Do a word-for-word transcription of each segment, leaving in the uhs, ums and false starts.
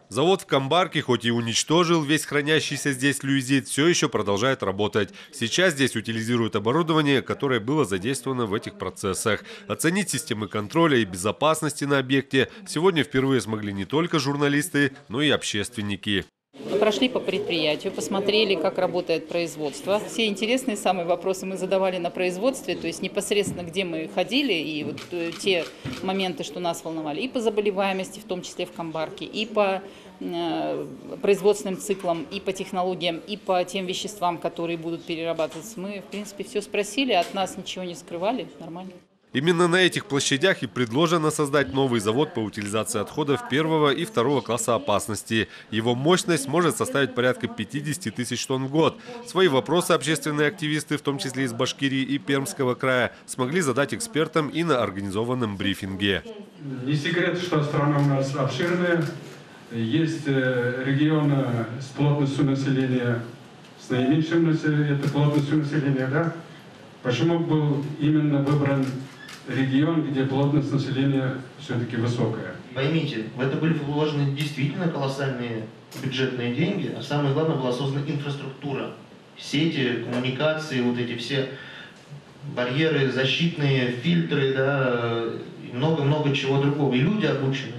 Завод в Камбарке, хоть и уничтожил весь хранящийся здесь люизит, все еще продолжает работать. Сейчас здесь утилизируют оборудование, которое было задействовано в этих процессах. Оценить системы контроля и безопасности на объекте сегодня впервые смогли не только журналисты, но и общественники. Прошли по предприятию, посмотрели, как работает производство. Все интересные самые вопросы мы задавали на производстве, то есть непосредственно где мы ходили, и вот те моменты, что нас волновали, и по заболеваемости, в том числе в Камбарке, и по э, производственным циклам, и по технологиям, и по тем веществам, которые будут перерабатываться. Мы, в принципе, все спросили, от нас ничего не скрывали, нормально. Именно на этих площадях и предложено создать новый завод по утилизации отходов первого и второго класса опасности. Его мощность может составить порядка пятидесяти тысяч тонн в год. Свои вопросы общественные активисты, в том числе из Башкирии и Пермского края, смогли задать экспертам и на организованном брифинге. Не секрет, что страна у нас обширная. Есть регионы с плотностью населения, с наименьшим населением, это плотностью населения, да? Почему был именно выбран регион, где плотность населения все-таки высокая? Поймите, в это были вложены действительно колоссальные бюджетные деньги, а самое главное, была создана инфраструктура. Сети, коммуникации, вот эти все барьеры, защитные фильтры, да, много-много чего другого. И люди обучены.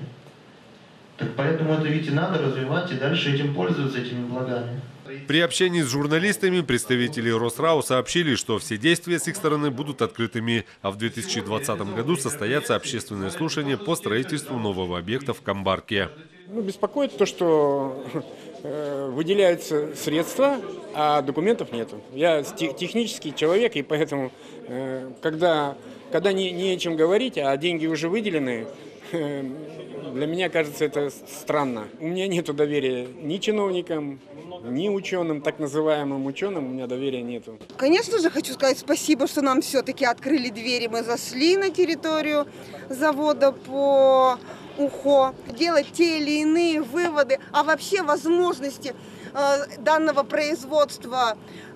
Так поэтому это ведь и надо развивать, и дальше этим пользоваться, этими благами. При общении с журналистами представители Росрау сообщили, что все действия с их стороны будут открытыми, а в две тысячи двадцатом году состоятся общественные слушания по строительству нового объекта в Камбарке. Ну, беспокоит то, что э, выделяются средства, а документов нету. Я технический человек, и поэтому, э, когда, когда не, не о чем говорить, а деньги уже выделены, э, для меня кажется это странно. У меня нет доверия ни чиновникам, ни ученым, так называемым ученым, у меня доверия нету. Конечно же, хочу сказать спасибо, что нам все-таки открыли двери. Мы зашли на территорию завода по УХО, делать те или иные выводы, а вообще возможности э, данного производства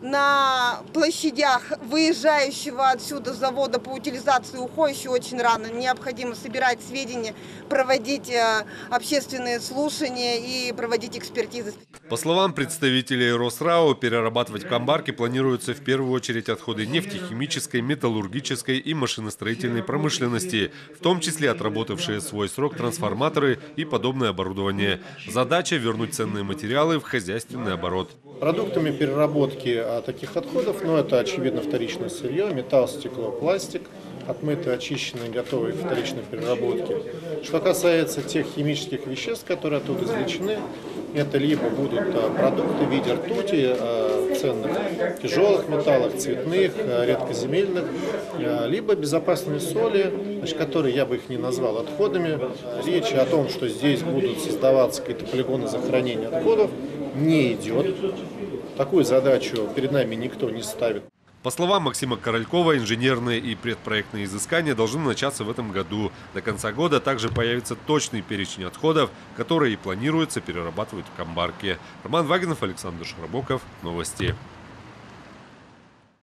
на площадях выезжающего отсюда завода по утилизации УХО еще очень рано. Необходимо собирать сведения, проводить э, общественные слушания и проводить экспертизы. По словам представителей Росрау, перерабатывать в Камбарке планируется в первую очередь отходы нефтехимической, металлургической и машиностроительной промышленности, в том числе отработавшие свой срок трансформаторы и подобное оборудование. Задача – вернуть ценные материалы в хозяйственный оборот. Продуктами переработки таких отходов, ну, это очевидно вторичное сырье, металл, стекло, пластик, отмытые, очищенные, готовые к вторичной переработке. Что касается тех химических веществ, которые оттуда извлечены, это либо будут продукты в виде ртути, ценных тяжелых металлов, цветных, редкоземельных, либо безопасные соли, значит, которые я бы их не назвал отходами. Речь о том, что здесь будут создаваться какие-то полигоны захоронения отходов, не идет. Такую задачу перед нами никто не ставит. По словам Максима Королькова, инженерные и предпроектные изыскания должны начаться в этом году. До конца года также появится точный перечень отходов, которые и планируется перерабатывать в Камбарке. Роман Вагинов, Александр Шарабоков. Новости.